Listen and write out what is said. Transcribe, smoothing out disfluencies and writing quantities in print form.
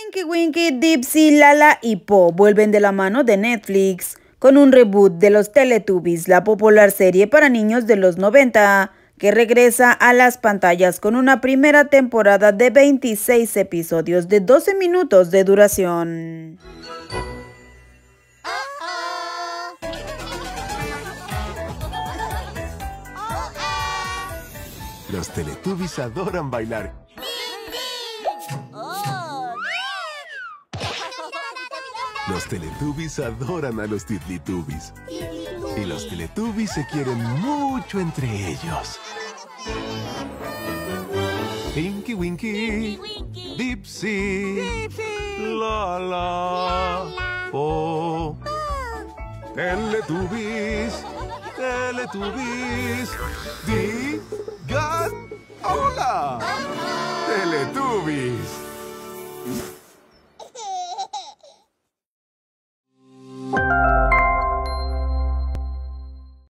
Tinky Winky, Dipsy, Lala y Po vuelven de la mano de Netflix con un reboot de los Teletubbies, la popular serie para niños de los 90, que regresa a las pantallas con una primera temporada de 26 episodios de 12 minutos de duración. Los Teletubbies adoran bailar. Los Teletubbies adoran a los Titlitubbies. Y los Teletubbies se quieren mucho entre ellos. Tinky Winky, Dipsy, Lala, Po. Teletubbies, Teletubbies, digan hola. Teletubbies.